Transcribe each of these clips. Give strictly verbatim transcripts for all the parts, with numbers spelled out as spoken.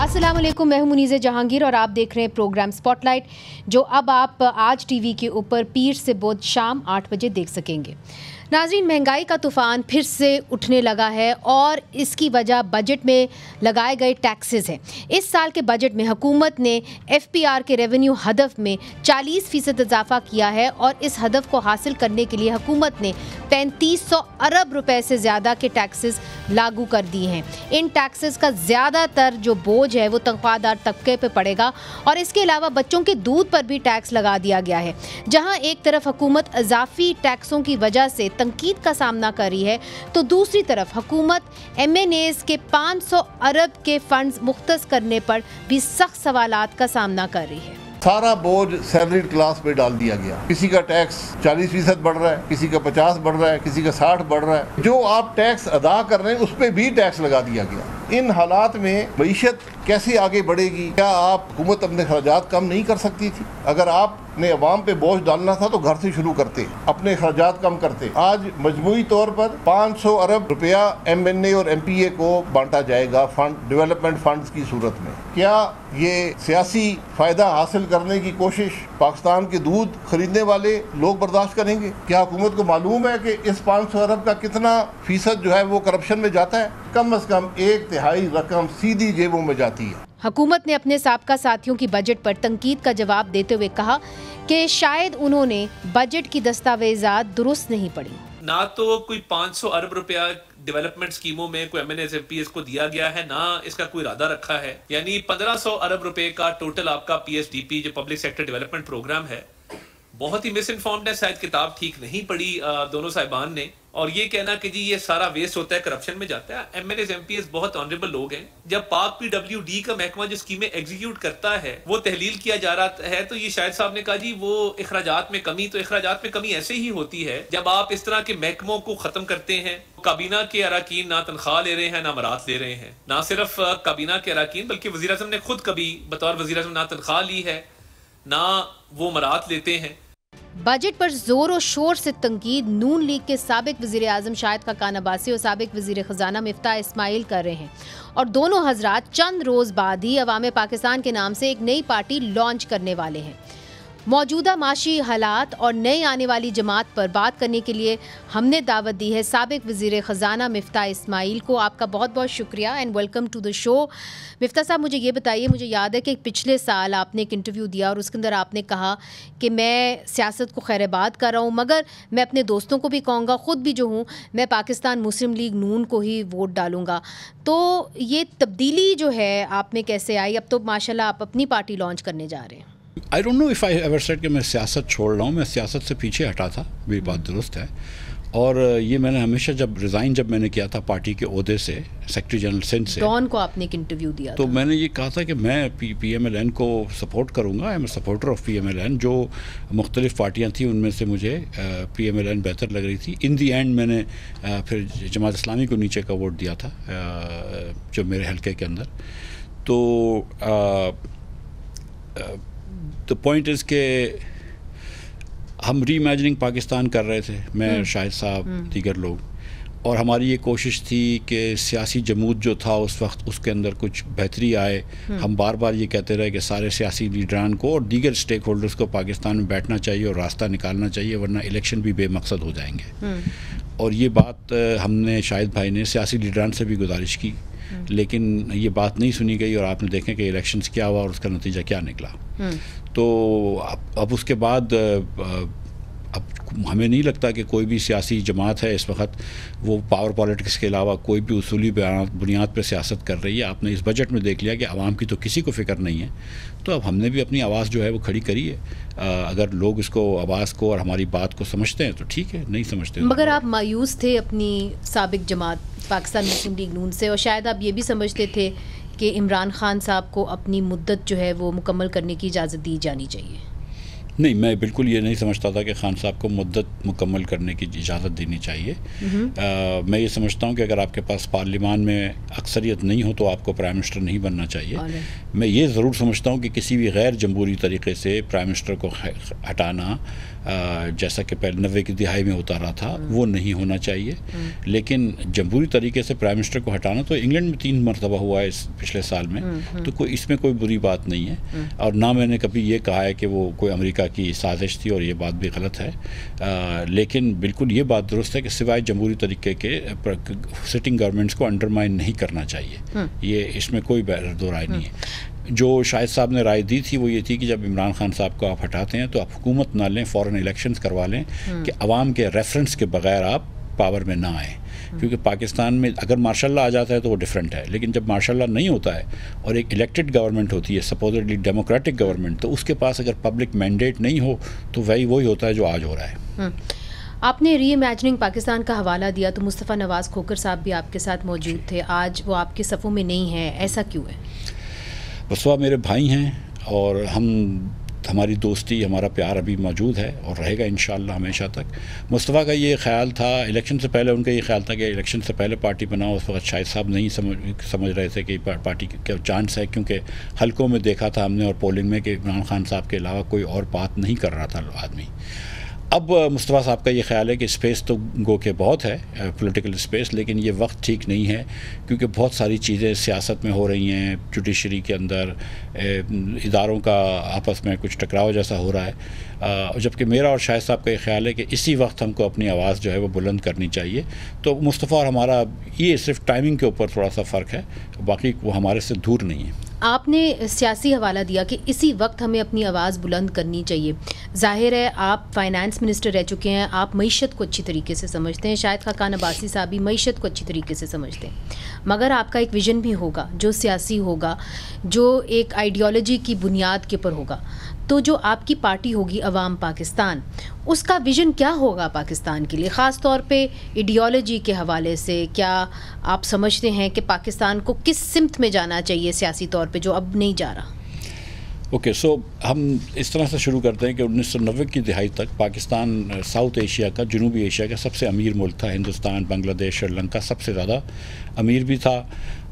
अस्सलाम वालेकुम, मैं हूं मुनीज़े जहांगीर और आप देख रहे हैं प्रोग्राम स्पॉटलाइट, जो अब आप आज टीवी के ऊपर पीर से बुध शाम आठ बजे देख सकेंगे। नाज़रीन, महंगाई का तूफ़ान फिर से उठने लगा है और इसकी वजह बजट में लगाए गए टैक्सेस हैं। इस साल के बजट में हुकूमत ने एफ पी आर के रेवेन्यू हदफ में चालीस फ़ीसद इजाफा किया है और इस हदफ को हासिल करने के लिए हुकूमत ने पैंतीस सौ अरब रुपए से ज़्यादा के टैक्सेस लागू कर दिए हैं। इन टैक्सेस का ज़्यादातर जो बोझ है वो तनख्वाहदार तबके पे पड़ेगा और इसके अलावा बच्चों के दूध पर भी टैक्स लगा दिया गया है। जहां एक तरफ हुकूमत इजाफी टैक्सों की वजह से तनकीद का सामना कर रही है, तो दूसरी तरफ हुकूमत एम एन एज़ के पाँच सौ अरब के फंड्स मुख्तस करने पर भी सख्त सवालात का सामना कर रही है। सारा बोझ सैलरीड क्लास पे डाल दिया गया। किसी का टैक्स चालीस फीसद बढ़ रहा है, किसी का पचास बढ़ रहा है, किसी का साठ बढ़ रहा है। जो आप टैक्स अदा कर रहे हैं उस पर भी टैक्स लगा दिया गया। इन हालात में मईशत कैसे आगे बढ़ेगी? क्या आप हुकूमत अपने खर्चात कम नहीं कर सकती थी? अगर आपने अवाम पे बोझ डालना था तो घर से शुरू करते, अपने खर्चात कम करते। आज मजमूई तौर पर पाँच सौ अरब रुपया एम एन ए और एम पी ए को बांटा जाएगा फंड डेवलपमेंट फंड्स की सूरत में। क्या ये सियासी फायदा हासिल करने की कोशिश पाकिस्तान के दूध खरीदने वाले लोग बर्दाश्त करेंगे? क्या हुकूमत को मालूम है कि इस पाँच सौ अरब का कितना फीसद जो है वो करप्शन में जाता है? कम अज कम एक तिहाई रकम सीधी जेबों में जाती है। हुकूमत ने अपने साबका साथियों की बजट पर तनकीद का जवाब देते हुए कहा कि शायद उन्होंने बजट की दस्तावेजात दुरुस्त नहीं पढ़ी। ना तो कोई पाँच सौ अरब रुपया डेवलपमेंट स्कीमों में कोई M N S M P S को दिया गया है, ना इसका कोई इरादा रखा है। यानी पंद्रह सौ अरब रुपए का टोटल आपका पी एस डी पी जो पब्लिक सेक्टर डेवलपमेंट प्रोग्राम है, बहुत ही मिस इन्फॉर्म्ड है। शायद किताब ठीक नहीं पढ़ी दोनों साहिबान ने। और ये कहना कि जी ये सारा वेस्ट होता है, करप्शन में जाता है। M N S M P S बहुत ऑनरेबल लोग हैं। जब पाक पी डब्ल्यू डी का महकमा जो स्कीमें एग्जीक्यूट करता है वो तहलील किया जा रहा है, तो ये शायद साहब ने कहा जी वो इखराजात में कमी, तो इखराजात में कमी ऐसे ही होती है जब आप इस तरह के महकमों को खत्म करते हैं। काबीना के अराकीन ना तनख्वाह ले रहे हैं ना मरात ले रहे हैं। ना सिर्फ काबीना के अराकीन बल्कि वज़ीर आज़म ने खुद कभी बतौर वज़ीर आज़म ना तनख्वाह ली है ना वो मरात लेते हैं। बजट पर जोर और शोर से तंकीद नून लीग के साबिक वज़ीर आज़म शाहिद खाकान अब्बासी और साबिक वज़ीर ख़जाना मिफ्ताह इस्माइल कर रहे हैं और दोनों हजरात चंद रोज़ बाद ही अवाम पाकिस्तान के नाम से एक नई पार्टी लॉन्च करने वाले हैं। मौजूदा माशी हालात और नई आने वाली जमात पर बात करने के लिए हमने दावत दी है साबिक वज़ीर ख़जाना मिफ्ताह इस्माइल को। आपका बहुत बहुत शुक्रिया and welcome to the show. Miftah साहब, मुझे ये बताइए, मुझे याद है कि पिछले साल आपने एक इंटरव्यू दिया और उसके अंदर आपने कहा कि मैं सियासत को खैरबाद कर रहा हूँ, मगर मैं अपने दोस्तों को भी कहूँगा, ख़ुद भी जो हूँ मैं पाकिस्तान मुस्लिम लीग नून को ही वोट डालूँगा। तो ये तब्दीली जो है आप में कैसे आई? अब तो माशाल्लाह आप अपनी पार्टी लॉन्च करने जा रहे हैं। I don't know if I ever said कि मैं सियासत छोड़ रहा हूँ। मैं सियासत से पीछे हटा था, मेरी बात दुरुस्त है। और ये मैंने हमेशा जब रिज़ाइन जब मैंने किया था पार्टी के ओहदे से, सेक्रेटरी जनरल सिंध से, डॉन को आपने एक इंटरव्यू दिया तो था। मैंने ये कहा था कि मैं P P M L N को सपोर्ट करूँगा। I am a supporter of P M L N. जो मुख्तलिफ पार्टियाँ थी उनमें से मुझे पी एम एल एन बेहतर लग रही थी। इन दी एंड मैंने आ, फिर जमात इस्लामी को नीचे का वोट दिया था आ, जो मेरे हल्के के अंदर। तो द पॉइंट इज़ के हम री इमेजिनिंग पाकिस्तान कर रहे थे, मैं शाहिद साहब दीगर लोग, और हमारी ये कोशिश थी कि सियासी जमूत जो था उस वक्त उसके अंदर कुछ बेहतरी आए। हम बार बार ये कहते रहे कि सारे सियासी लीडरान को और दीगर स्टेक होल्डर्स को पाकिस्तान में बैठना चाहिए और रास्ता निकालना चाहिए, वरना इलेक्शन भी बेमकसद हो जाएंगे। और ये बात हमने शाहिद भाई ने सियासी लीडरान से भी गुजारिश की, लेकिन ये बात नहीं सुनी गई और आपने देखें कि इलेक्शंस क्या हुआ और उसका नतीजा क्या निकला। तो अब, अब उसके बाद अब हमें नहीं लगता कि कोई भी सियासी जमात है इस वक्त वो पावर पॉलिटिक्स के अलावा कोई भी उसूली बुनियाद पर सियासत कर रही है। आपने इस बजट में देख लिया कि आवाम की तो किसी को फ़िक्र नहीं है, तो अब हमने भी अपनी आवाज़ जो है वो खड़ी करी है। अगर लोग इसको आवाज़ को और हमारी बात को समझते हैं तो ठीक है, नहीं समझते। मगर आप मायूस थे अपनी साबिक जमात पाकिस्तान मुस्लिम लीग नून से, और शायद आप ये भी समझते थे कि इमरान खान साहब को अपनी मुद्दत जो है वो मुकम्मल करने की इजाज़त दी जानी चाहिए। नहीं, मैं बिल्कुल ये नहीं समझता था कि खान साहब को मुद्दत मुकम्मल करने की इजाज़त देनी चाहिए। आ, मैं ये समझता हूँ कि अगर आपके पास पार्लियामान में अक्सरियत नहीं हो तो आपको प्राइम मिनिस्टर नहीं बनना चाहिए। मैं ये ज़रूर समझता हूँ कि किसी भी गैर जमहूरी तरीके से प्राइम मिनिस्टर को हटाना جیسا کہ پہلے نوے کی دہائی میں ہوتا رہا تھا وہ نہیں ہونا چاہیے. لیکن جمہوری طریقے سے پرائم منسٹر کو ہٹانا تو انگلینڈ میں تین مرتبہ ہوا ہے اس پچھلے سال میں, تو کوئی اس میں کوئی بری بات نہیں ہے. اور نہ میں نے کبھی یہ کہا ہے کہ وہ کوئی امریکہ کی سازش تھی, اور یہ بات بھی غلط ہے. لیکن بالکل یہ بات درست ہے کہ سوائے جمہوری طریقے کے سٹنگ گورنمنٹس کو انڈرمائن نہیں کرنا چاہیے, یہ اس میں کوئی دو رائے نہیں ہے. جو شاہد صاحب نے رائے دی تھی وہ یہ تھی کہ جب عمران خان صاحب کو آپ ہٹاتے ہیں تو آپ حکومت نہ لیں, فوراً الیکشنز کروا لیں کہ عوام کے ریفرنس کے بغیر آپ پاور میں نہ آئیں. کیونکہ پاکستان میں اگر مارشاء اللہ آ جاتا ہے تو وہ ڈیفرنٹ ہے, لیکن جب مارشاء اللہ نہیں ہوتا ہے اور ایک الیکٹڈ گورنمنٹ ہوتی ہے سپوزٹلی ڈیموکریٹک گورنمنٹ, تو اس کے پاس اگر پبلک مینڈیٹ نہیں ہو تو وہی وہی ہوتا ہے جو آج ہو رہا ہے. آپ نے ری امیجننگ پاکستان کا حوالہ دیا تو مصطفیٰ نواز کھوکر صاحب بھی آپ کے ساتھ موجود تھے, آج وہ آپ کے صفوں میں نہیں ہیں, ایسا کیوں ہے؟ مصطفیٰ میرے بھائی ہیں اور ہم ہماری دوستی ہمارا پیار ابھی موجود ہے اور رہے گا انشاءاللہ ہمیشہ تک. مصطفیٰ کا یہ خیال تھا الیکشن سے پہلے, ان کا یہ خیال تھا کہ الیکشن سے پہلے پارٹی بناؤ. اس وقت شاہد صاحب نہیں سمجھ سمجھ رہے تھے کہ پارٹی کا چانس ہے, کیونکہ حلقوں میں دیکھا تھا ہم نے اور پولنگ میں کہ عمران خان صاحب کے علاوہ کوئی اور بات نہیں کر رہا تھا آدمی. اب مصطفیٰ صاحب کا یہ خیال ہے کہ اسپیس تو گو کے بہت ہے پولیٹیکل اسپیس, لیکن یہ وقت ٹھیک نہیں ہے کیونکہ بہت ساری چیزیں سیاست میں ہو رہی ہیں, جوڈیشری کے اندر اداروں کا آپس میں کچھ ٹکراؤ جیسا ہو رہا ہے. جبکہ میرا اور شاہد صاحب کا یہ خیال ہے کہ اسی وقت ہم کو اپنی آواز جو ہے وہ بلند کرنی چاہیے. تو مصطفیٰ اور ہمارا یہ صرف ٹائمنگ کے اوپر تھوڑا سا فرق ہے, باقی وہ ہمارے سے دور نہیں ہے. آپ نے سیاسی حوالہ دیا کہ اسی وقت ہمیں اپنی آواز بلند کرنی چاہیے. ظاہر ہے آپ فائنانس منسٹر رہ چکے ہیں, آپ معیشت کو اچھی طریقے سے سمجھتے ہیں, شاید خاقان عباسی صاحب بھی معیشت کو اچھی طریقے سے سمجھتے ہیں, مگر آپ کا ایک ویژن بھی ہوگا جو سیاسی ہوگا, جو ایک آئیڈیالوجی کی بنیاد کے اوپر ہوگا. تو جو آپ کی پارٹی ہوگی عوام پاکستان, اس کا ویژن کیا ہوگا پاکستان کے لیے, خاص طور پہ ایڈیالوجی کے حوالے سے؟ کیا آپ سمجھتے ہیں کہ پاکستان کو کس سمت میں جانا چاہیے سیاسی طور پہ جو اب نہیں جا رہا؟ اوکے سو ہم اس طرح سے شروع کرتے ہیں کہ انیس سو نوے کی دہائی تک پاکستان ساؤتھ ایشیا کا, جنوبی ایشیا کا سب سے امیر ملک تھا. ہندوستان, بنگلہ دیش, سری لنکا سب سے زیادہ امیر بھی تھا.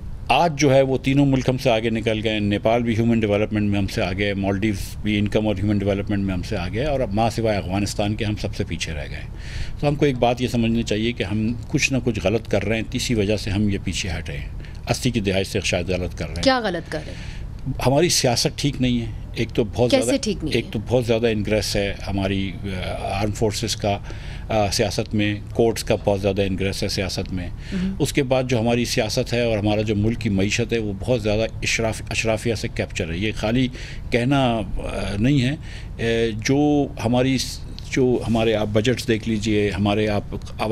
آج جو ہے وہ تینوں ملک ہم سے آگے نکل گئے. نیپال بھی ہیومن ڈیولپمنٹ میں ہم سے آگے, مالڈیوز بھی انکم اور ہیومن ڈیولپمنٹ میں ہم سے آگے, اور اب ماں سوائے افغانستان کے ہم سب سے پیچھے رہ گئے. تو ہم کو ایک بات یہ سمجھنی چاہیے کہ ہم کچھ نہ کچھ غلط کر رہے ہیں, اسی وجہ سے ہم یہ پیچھے ہٹے ہیں. اسی کی دہائی سے شاید غلط کر رہے ہیں. کیا غلط کر رہے ہیں؟ ہماری سیاست ٹھیک نہیں ہے. ایک تو بہت زیادہ ایک تو بہت زیادہ انگریس ہے ہماری آرم فورسز کا سیاست میں, کورٹس کا بہت زیادہ انگریس ہے سیاست میں. اس کے بعد جو ہماری سیاست ہے اور ہمارا جو ملک کی معیشت ہے وہ بہت زیادہ اشراف اشرافیہ سے کیپچر ہے. یہ خالی کہنا نہیں ہے, جو ہماری جو ہمارے آپ بجٹس دیکھ لیجئے, ہمارے آپ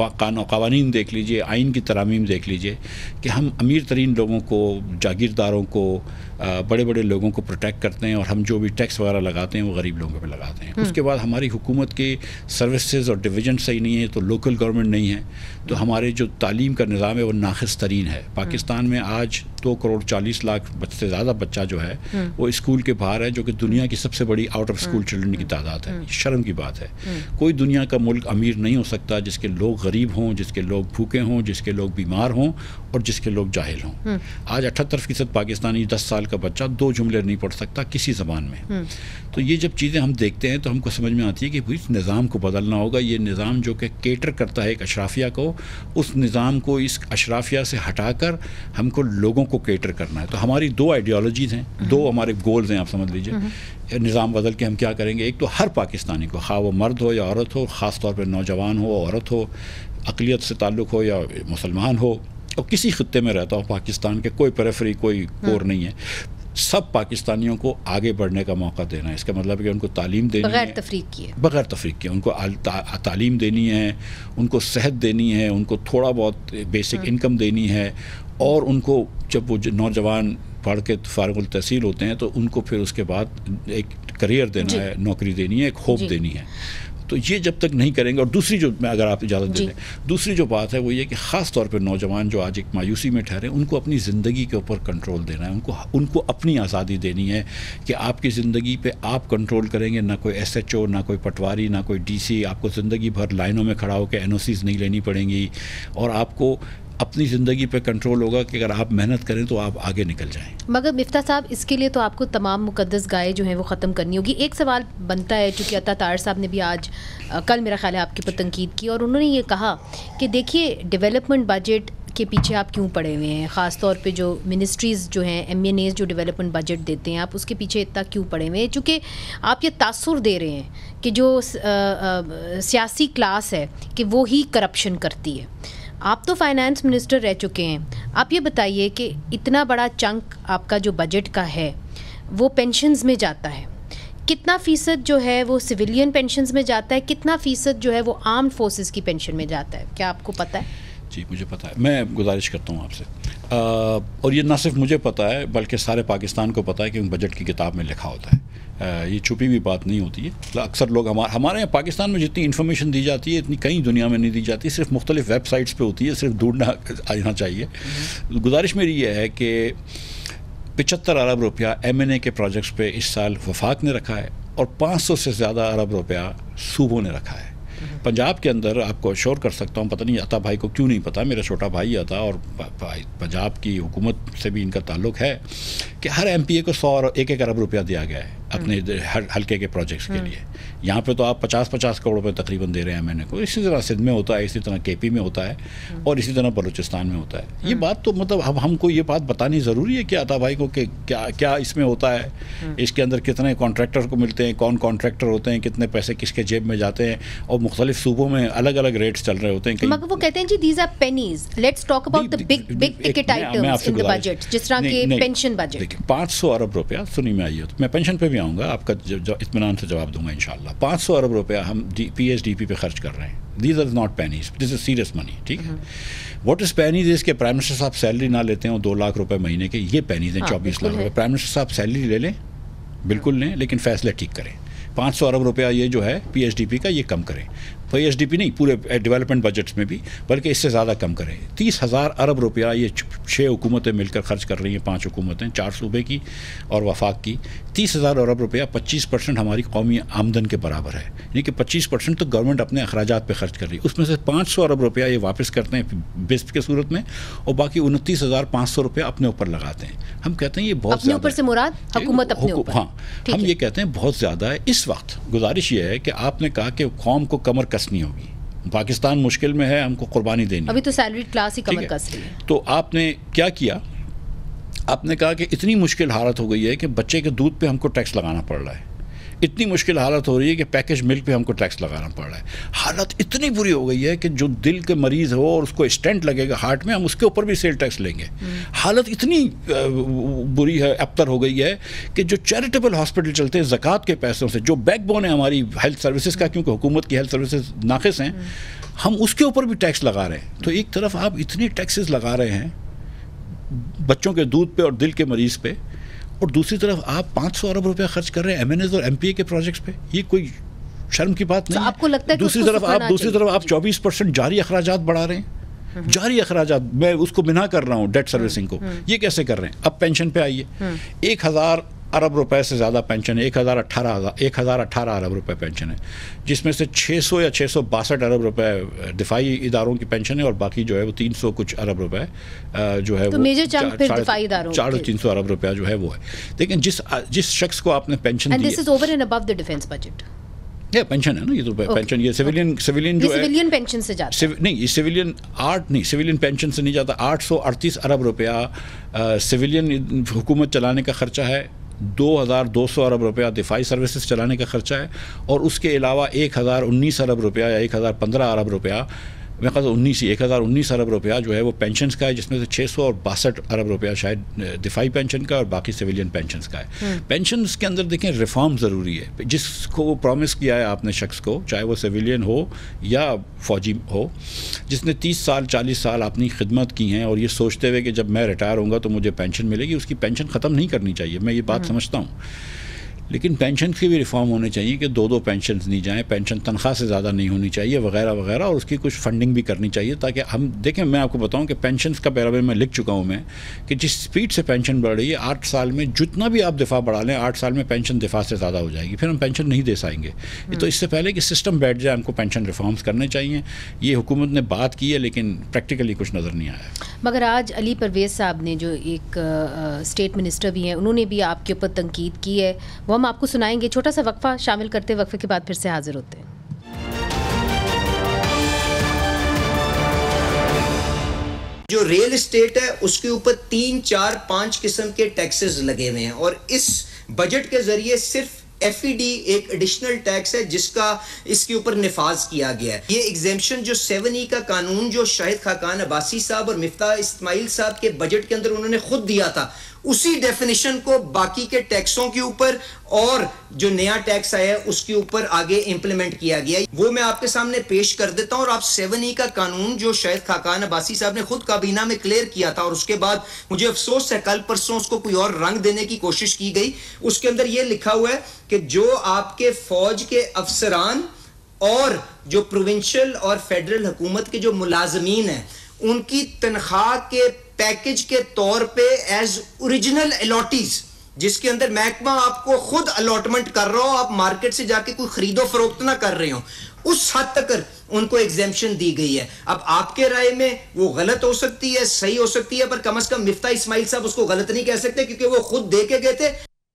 قوانین دیکھ لیجئے, آئین کی ترامیم دیکھ لیجئے کہ ہم امیر ترین لوگوں کو, جاگیرداروں کو, بڑے بڑے لوگوں کو پروٹیکٹ کرتے ہیں, اور ہم جو بھی ٹیکس وغیرہ لگاتے ہیں وہ غریب لوگوں پہ لگاتے ہیں. اس کے بعد ہماری حکومت کے سروسز اور ڈویژن صحیح نہیں ہے, تو لوکل گورنمنٹ نہیں ہے, تو ہمارے جو تعلیم کا نظام ہے وہ ناقص ترین ہے. پاکستان میں آج دو کروڑ چالیس لاکھ سے زیادہ بچہ جو ہے وہ اسکول کے باہر ہے, جو کہ دنیا کی سب سے بڑی آؤٹ آف اسکول چلڈرن کی تعداد ہے. شرم کی بات ہے. کوئی دنیا کا ملک امیر نہیں ہو سکتا جس کے لوگ غریب ہوں, جس کے لوگ بھوکے ہوں, جس کے لوگ بیمار ہوں اور جس کے لوگ جاہل ہوں. آج اٹھہتر فیصد پاکستانی دس سال کا بچہ دو جملے نہیں پڑھ سکتا کسی زبان میں. تو یہ جب چیزیں ہم دیکھتے ہیں تو ہم کو سمجھ میں آتی ہے کہ اس نظام کو بدلنا ہوگا. یہ نظام جو کہ کیٹر کرتا ہے ایک اشرافیہ کو, اس نظام کو اس اشرافیہ سے ہٹا کر ہم کو لوگوں کو کیٹر کرنا ہے. تو ہماری دو آئیڈیالوجیز ہیں, دو ہمارے گولز ہیں, آپ سمجھ لیجئے. نظام بدل کے ہم کیا کریں گے, ایک تو ہر پاکستانی کو, خواہ وہ مرد ہو یا عورت ہو, خاص طور پہ نوجوان ہو, عورت ہو, اقلیت سے تعلق ہو یا مسلمان ہو, اور کسی خطے میں رہتا ہو پاکستان کے, کوئی پریفری, کوئی کور نہیں ہے, سب پاکستانیوں کو آگے بڑھنے کا موقع دینا ہے. اس کا مطلب ہے کہ ان کو تعلیم دینی ہے بغیر تفریق کیے بغیر تفریق کیے ان کو تعلیم دینی ہے, ان کو صحت دینی ہے, ان کو تھوڑا بہت بیسک انکم دینی ہے, اور ان کو جب وہ نوجوان پڑھ کے فارغ التحصیل ہوتے ہیں تو ان کو پھر اس کے بعد ایک کریئر دینا جی. ہے, نوکری دینی ہے, ایک ہوپ جی. دینی ہے. تو یہ جب تک نہیں کریں گے. اور دوسری جو میں اگر آپ اجازت دیں, دوسری جو بات ہے وہ یہ کہ خاص طور پہ نوجوان جو آج ایک مایوسی میں ٹھہرے, ان کو اپنی زندگی کے اوپر کنٹرول دینا ہے, ان کو ان کو اپنی آزادی دینی ہے کہ آپ کی زندگی پہ آپ کنٹرول کریں گے, نہ کوئی ایس ایچ او, نہ کوئی پٹواری, نہ کوئی ڈی سی. آپ کو زندگی بھر لائنوں میں کھڑا ہو کے این او سیز نہیں لینی پڑیں گی, اور آپ کو اپنی زندگی پہ کنٹرول ہوگا کہ اگر آپ محنت کریں تو آپ آگے نکل جائیں. مگر مفتاح صاحب اس کے لیے تو آپ کو تمام مقدس گائے جو ہیں وہ ختم کرنی ہوگی. ایک سوال بنتا ہے چونکہ عطا طاہر صاحب نے بھی آج کل میرا خیال ہے آپ کے پر تنقید کی اور انہوں نے یہ کہا کہ دیکھیے ڈیولپمنٹ بجٹ کے پیچھے آپ کیوں پڑے ہوئے ہیں, خاص طور پہ جو منسٹریز جو ہیں ایم این ایز جو ڈیولپمنٹ بجٹ دیتے ہیں آپ اس کے پیچھے اتنا کیوں پڑے ہوئے ہیں, چونکہ آپ یہ تاثر دے رہے ہیں کہ جو سیاسی کلاس ہے کہ وہ ہی کرپشن کرتی ہے. آپ تو فائنانس منسٹر رہ چکے ہیں, آپ یہ بتائیے کہ اتنا بڑا چنک آپ کا جو بجٹ کا ہے وہ پینشنز میں جاتا ہے, کتنا فیصد جو ہے وہ سویلین پینشنز میں جاتا ہے, کتنا فیصد جو ہے وہ آرمڈ فورسز کی پینشن میں جاتا ہے, کیا آپ کو پتہ ہے؟ جی مجھے پتہ ہے, میں گزارش کرتا ہوں آپ سے, اور یہ نہ صرف مجھے پتہ ہے بلکہ سارے پاکستان کو پتہ ہے کہ بجٹ کی کتاب میں لکھا ہوتا ہے, یہ چھپی ہوئی بات نہیں ہوتی ہے. اکثر لوگ ہمارے ہمارے یہاں پاکستان میں جتنی انفارمیشن دی جاتی ہے اتنی کہیں دنیا میں نہیں دی جاتی, صرف مختلف ویب سائٹس پہ ہوتی ہے, صرف ڈھونڈنا آنا چاہیے. گزارش میری یہ ہے کہ پچہتر ارب روپیہ ایم این اے کے پروجیکٹس پہ اس سال وفاق نے رکھا ہے اور پانچ سو سے زیادہ ارب روپیہ صوبوں نے رکھا ہے. پنجاب کے اندر آپ کو اشور کر سکتا ہوں, پتہ نہیں عطا بھائی کو کیوں نہیں پتہ, میرا چھوٹا بھائی عطا اور پنجاب کی حکومت سے بھی ان کا تعلق ہے کہ ہر ایم پی اے کو سو اور ایک ایک ارب روپیہ دیا گیا ہے اپنے حلقے کے پروجیکٹس کے لیے. یہاں پہ تو آپ پچاس پچاس کروڑ روپے تقریباً دے رہے ہیں ایم این اے کو. اسی طرح سندھ میں ہوتا ہے, اسی طرح کے پی میں ہوتا ہے اور اسی طرح بلوچستان میں ہوتا ہے. یہ بات تو مطلب اب ہم کو یہ بات بتانی ضروری ہے کہ عطا بھائی کو کہ کیا کیا اس میں ہوتا ہے, اس کے اندر کتنے کانٹریکٹر کو ملتے ہیں, کون کانٹریکٹر ہوتے ہیں, کتنے پیسے کس کے جیب میں جاتے ہیں, اور مختلف صوبوں میں الگ الگ ریٹس چل رہے ہوتے ہیں. مگر وہ کہتے ہیں جی these are pennies, let's talk about the big big ticket items in the budget, جس طرح کہ پینشن بجٹ. پانچ سو ارب روپیہ سنی میں آئیے, میں پینشن پہ بھی آؤں گا, آپ کا اطمینان سے جواب دوں گا انشاءاللہ. پانچ سو ارب روپیہ ہم پی ایس ڈی پی پہ خرچ کر رہے ہیں. These are not pennies, this is serious money. ٹھیک ہے, واٹ از پینیز اس کے پرائم منسٹر صاحب سیلری نہ لیتے ہیں دو لاکھ روپے مہینے کے, یہ پینیز ہیں چوبیس لاکھ روپے. پرائم منسٹر صاحب سیلری لے لیں, بالکل لیں, لیکن فیصلے ٹھیک کریں. پانچ سو ارب روپیہ یہ جو ہے پی ایس ڈی پی کا یہ کم کریں, پی ایس ڈی پی نہیں پورے ڈیولپمنٹ بجٹس میں بھی, بلکہ اس سے زیادہ کم کریں. تیس ہزار ارب روپیہ یہ چھ حکومتیں مل کر خرچ کر رہی ہیں, پانچ حکومتیں, چار صوبے کی اور وفاق کی. تیس ہزار ارب روپیہ پچیس پرسنٹ ہماری قومی آمدن کے برابر ہے, یعنی کہ پچیس پرسنٹ تو گورنمنٹ اپنے اخراجات پہ خرچ کر رہی ہے. اس میں سے پانچ سو ارب روپیہ یہ واپس کرتے ہیں بسپ کے صورت میں, اور باقی انتیس ہزار پانچ سو روپیہ اپنے اوپر لگاتے ہیں. ہم کہتے ہیں یہ بہت اپنے اوپر سے مراد حکومت اپنے اوپر, ہاں ہم یہ کہتے ہیں بہت زیادہ ہے. اس وقت گزارش یہ ہے کہ آپ نے کہا کہ قوم کو کمر کسنی ہوگی, پاکستان مشکل میں ہے, ہم کو قربانی دینی, ابھی تو سیلری کلاس ہی کمر کس رہی ہے. تو آپ نے کیا کیا, آپ نے کہا کہ اتنی مشکل حالت ہو گئی ہے کہ بچے کے دودھ پہ ہم کو ٹیکس لگانا پڑ رہا ہے, اتنی مشکل حالت ہو رہی ہے کہ پیکج ملک پہ ہم کو ٹیکس لگانا پڑ رہا ہے. حالت اتنی بری ہو گئی ہے کہ جو دل کے مریض ہو اور اس کو اسٹینٹ لگے گا ہارٹ میں, ہم اس کے اوپر بھی سیل ٹیکس لیں گے. حالت اتنی بری ہے, ابتر ہو گئی ہے کہ جو چیریٹیبل ہاسپٹل چلتے ہیں زکوٰۃ کے پیسوں سے, جو بیک بون ہے ہماری ہیلتھ سروسز کا, کیونکہ حکومت کی ہیلتھ سروسز ناقص ہیں, ہم اس کے اوپر بھی ٹیکس لگا رہے ہیں. تو ایک طرف آپ اتنی ٹیکسز لگا رہے ہیں بچوں کے دودھ پہ اور دل کے مریض پہ, اور دوسری طرف آپ پانچ سو ارب روپیہ خرچ کر رہے ہیں ایم این ایز اور ایم پی اے کے پروجیکٹس پہ. یہ کوئی شرم کی بات نہیں آپ کو لگتا ہے. دوسری طرف آپ دوسری طرف آپ چوبیس پرسنٹ جاری اخراجات بڑھا رہے ہیں, جاری اخراجات, میں اس کو بنا کر رہا ہوں ڈیٹ سروسنگ کو, یہ کیسے کر رہے ہیں. اب پینشن پہ آئیے, ایک ہزار ارب روپے سے زیادہ پینشن ہے, ایک ہزار اٹھارہ ہزار ایک ہزار اٹھارہ ارب روپے پینشن ہے, جس میں سے چھ سو یا چھ سو باسٹھ ارب روپے دفاعی اداروں کی پینشن ہے, اور باقی جو ہے وہ تین سو کچھ ارب روپے جو ہے وہ چار تین سو ارب روپیہ جو ہے وہ ہے. لیکن جس جس شخص کو آپ نے پینشن پینشن ہے نا, یہ تو پینشن, یہ سویلین سویلین جو ہے سویلین پینشن سے جاتا ہے, نہیں یہ سویلین آٹھ نہیں سویلین پینشن سے نہیں جاتا. آٹھ سو اڑتیس ارب روپیہ سویلین حکومت چلانے کا خرچہ ہے, دو ہزار دو سو ارب روپیہ دفاعی سروسز چلانے کا خرچہ ہے, اور اس کے علاوہ ایک ہزار انیس ارب روپیہ یا ایک ہزار پندرہ ارب روپیہ میں خاص انیس ایک ہزار انیس ارب روپیہ جو ہے وہ پینشنز کا ہے, جس میں سے چھ سو اور باسٹھ ارب روپیہ شاید دفاعی پینشن کا اور باقی سویلین پینشنز کا ہے. پینشنز کے اندر دیکھیں ریفارم ضروری ہے. جس کو وہ پرومس کیا ہے آپ نے شخص کو, چاہے وہ سویلین ہو یا فوجی ہو, جس نے تیس سال چالیس سال اپنی خدمت کی ہیں, اور یہ سوچتے ہوئے کہ جب میں ریٹائر ہوں گا تو مجھے پینشن ملے گی, اس کی پینشن ختم نہیں کرنی چاہیے. میں یہ بات سمجھتا ہوں. لیکن پینشن کی بھی ریفارم ہونے چاہیے کہ دو دو پینشنز نہیں جائیں, پینشن تنخواہ سے زیادہ نہیں ہونی چاہیے وغیرہ وغیرہ, اور اس کی کچھ فنڈنگ بھی کرنی چاہیے تاکہ ہم دیکھیں. میں آپ کو بتاؤں کہ پینشنز کا پیراگراف میں لکھ چکا ہوں میں کہ جس اسپیڈ سے پینشن بڑھ رہی ہے, آٹھ سال میں جتنا بھی آپ دفاع بڑھا لیں, آٹھ سال میں پینشن دفاع سے زیادہ ہو جائے گی, پھر ہم پینشن نہیں دے سائیں گے. تو اس سے پہلے کہ سسٹم بیٹھ جائے ہم کو پینشن ریفارمز کرنے چاہیے. یہ حکومت نے بات کی ہے لیکن پریکٹیکلی کچھ نظر نہیں آیا. مگر آج علی پرویز صاحب نے جو ایک اسٹیٹ منسٹر بھی ہیں, انہوں نے بھی آپ کے اوپر تنقید کی ہے, وہ ہم آپ کو سنائیں گے. چھوٹا سا وقفہ شامل کرتے, وقفے کے بعد پھر سے حاضر ہوتے ہیں. جو ریل اسٹیٹ ہے اس کے اوپر تین چار پانچ قسم کے ٹیکسز لگے ہوئے ہیں, اور اس بجٹ کے ذریعے صرف ایف ای ڈی ایک ایڈیشنل ٹیکس ہے جس کا اس کے اوپر نفاذ کیا گیا ہے. یہ ایگزیمپشن جو سیون ای کا قانون جو شاہد خاقان عباسی صاحب اور مفتاح اسماعیل صاحب کے بجٹ کے اندر انہوں نے خود دیا تھا, اسی ڈیفینیشن کو باقی کے ٹیکسوں کے اوپر اور جو نیا ٹیکس آیا ہے اس کے اوپر آگے امپلیمنٹ کیا گیا. وہ میں آپ کے سامنے پیش کر دیتا ہوں, اور آپ سیون ای کا قانون جو شاہد خاقان عباسی صاحب نے خود کابینہ میں کلیئر کیا تھا, اور اس کے بعد مجھے افسوس ہے کل پرسوں اس کو کوئی اور رنگ دینے کی کوشش کی گئی. اس کے اندر یہ لکھا ہوا ہے کہ جو آپ کے فوج کے افسران اور جو پروونشل اور فیڈرل حکومت کے جو ملازمین ہیں ان کی تنخواہ کے پیکج کے طور پہ ایز اوریجنل الاٹیز, جس کے اندر محکمہ آپ کو خود الاٹمنٹ کر رہا ہو, آپ مارکیٹ سے جا کے کوئی خرید و فروخت نہ کر رہے ہو, اس حد تک ان کو ایگزیمپشن دی گئی ہے. اب آپ کے رائے میں وہ غلط ہو سکتی ہے, صحیح ہو سکتی ہے, پر کم از کم مفتاح اسماعیل صاحب اس کو غلط نہیں کہہ سکتے کیونکہ وہ خود دے کے گئے تھے.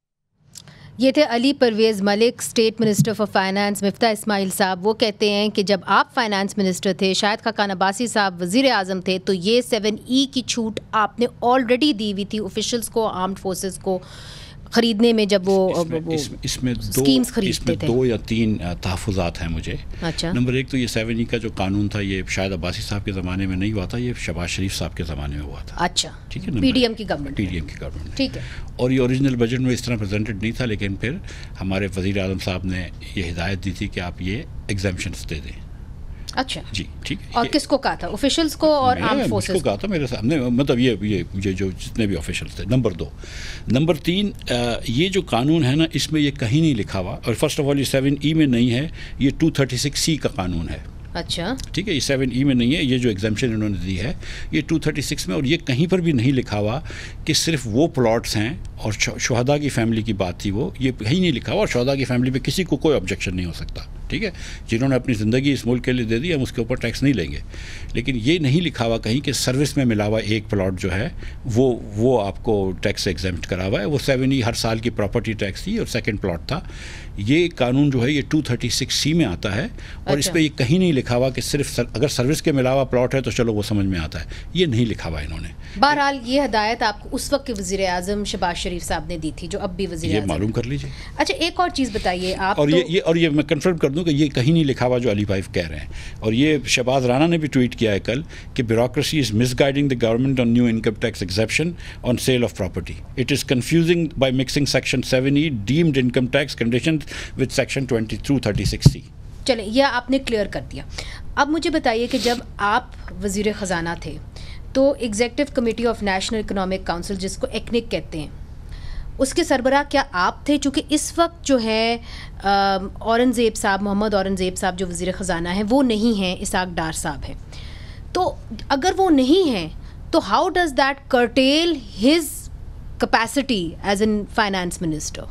یہ تھے Ali Pervaiz Malik, state minister for finance. Miftah Ismail صاحب وہ کہتے ہیں کہ جب آپ فائنانس منسٹر تھے, شاہد خاقان عباسی صاحب وزیر اعظم تھے, تو یہ سیون ای کی چھوٹ آپ نے آلریڈی دی ہوئی تھی آفیشلز کو, آرمڈ فورسز کو خریدنے میں, جب وہ اس میں اسکیمز خریدتے تھے. دو یا تین تحفظات ہیں مجھے. اچھا. نمبر ایک تو یہ سیون ای کا جو قانون تھا یہ شاہد عباسی صاحب کے زمانے میں نہیں ہوا تھا, یہ شہباز شریف صاحب کے زمانے میں ہوا تھا. اچھا. ٹھیک ہے, پی ڈی ایم کی گورنمنٹ پی ڈی ایم کی گورنمنٹ. ٹھیک ہے. اور یہ اوریجنل بجٹ میں اس طرح پریزنٹڈ نہیں تھا, لیکن پھر ہمارے وزیر اعظم صاحب نے یہ ہدایت دی تھی کہ آپ یہ ایگزیمپشنس دے دیں. اچھا جی ٹھیک ہے. اور کس کو کہا تھا؟ آفیشلز کو اور آرمڈ فورسز کو کہا تھا میرے سامنے, مطلب یہ یہ جو جتنے بھی آفیشلز تھے. نمبر دو. نمبر تین, یہ جو قانون ہے نا اس میں یہ کہیں نہیں لکھا ہوا, اور فرسٹ آف آل یہ سیون ای میں نہیں ہے, یہ ٹو تھرٹی سکس سی کا قانون ہے. اچھا ٹھیک ہے, یہ سیون ای میں نہیں ہے, یہ جو ایگزیمپشن انہوں نے دی ہے یہ ٹو تھرٹی سکس میں, اور یہ کہیں پر بھی نہیں لکھا ہوا کہ صرف وہ پلاٹس ہیں, اور شہداء کی فیملی کی بات تھی وہ, یہ کہیں نہیں لکھا ہوا, اور شہداء کی فیملی پہ کسی کو کوئی آبجیکشن نہیں ہو سکتا. ٹھیک ہے, جنہوں نے اپنی زندگی اس ملک کے لیے دے دی ہم اس کے اوپر ٹیکس نہیں لیں گے. لیکن یہ نہیں لکھا ہوا کہیں کہ سروس میں ملا ہوا ایک پلاٹ جو ہے وہ وہ آپ کو ٹیکس ایگزیمپٹ کرا ہوا ہے. وہ سیون ای ہر سال کی پراپرٹی ٹیکس تھی, اور سیکنڈ پلاٹ تھا. یہ قانون جو ہے یہ ٹو تھرٹی سکس سی میں آتا ہے, اور اس پہ یہ کہیں نہیں لکھا ہوا کہ صرف اگر سروس کے ملا ہوا پلاٹ ہے تو چلو وہ سمجھ میں آتا ہے, یہ نہیں لکھا ہوا انہوں نے. بہرحال یہ ہدایت آپ کو اس وقت کے وزیر اعظم شہباز شریف صاحب نے دی تھی جو اب بھی وزیر یہ اعظم, معلوم کر لیجیے. اچھا ایک اور چیز بتائیے آپ, اور یہ یہ اور یہ میں کنفرم کر دوں کہ یہ کہیں نہیں لکھا ہوا جو علی بھائی کہہ رہے ہیں. اور یہ شہباز رانا نے بھی ٹویٹ کیا ہے کل کہ bureaucracy is misguiding the government on new income tax exemption on sale of property. It is confusing by mixing section seven E deemed income tax condition with section twenty two thirty six C. چلیں یہ آپ نے clear کر دیا. اب مجھے بتائیے کہ جب آپ وزیر خزانہ تھے تو executive committee of national economic council, جس کو ایکنک کہتے ہیں, اس کے سربراہ کیا آپ تھے؟ چونکہ اس وقت جو ہے اورنگزیب صاحب, محمد اورنگزیب صاحب جو وزیر خزانہ ہیں وہ نہیں ہیں, اسحاق ڈار صاحب ہیں. تو اگر وہ نہیں ہیں تو how does that curtail his capacity as an finance minister?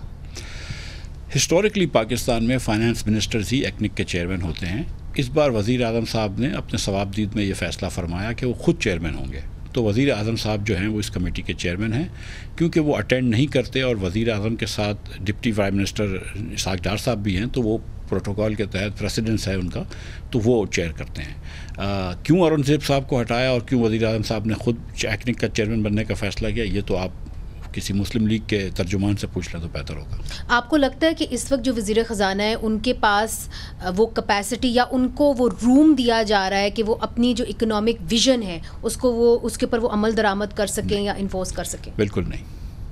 Historically Pakistan میں فائنانس منسٹرز ہی ایکنک کے چیئرمین ہوتے ہیں. اس بار وزیر اعظم صاحب نے اپنے ثوابدید میں یہ فیصلہ فرمایا کہ وہ خود چیئرمین ہوں گے. تو وزیر اعظم صاحب جو ہیں وہ اس کمیٹی کے چیئرمین ہیں, کیونکہ وہ اٹینڈ نہیں کرتے, اور وزیر اعظم کے ساتھ deputy prime minister Ishaq Dar صاحب بھی ہیں, تو وہ پروٹوکول کے تحت پریسیڈنس ہے ان کا, تو وہ چیئر کرتے ہیں. آ, کیوں اورنگزیب صاحب کو ہٹایا اور کیوں وزیر اعظم صاحب نے خود ایکنک کا چیئرمین بننے کا فیصلہ کیا, یہ تو آپ کسی مسلم لیگ کے ترجمان سے پوچھ لیں تو بہتر ہوگا. آپ کو لگتا ہے کہ اس وقت جو وزیر خزانہ ہے ان کے پاس وہ کیپیسٹی یا ان کو وہ روم دیا جا رہا ہے کہ وہ اپنی جو اکنامک ویژن ہے اس کو وہ اس کے اوپر وہ عمل درآمد کر سکیں یا انفورس کر سکیں؟ بالکل نہیں.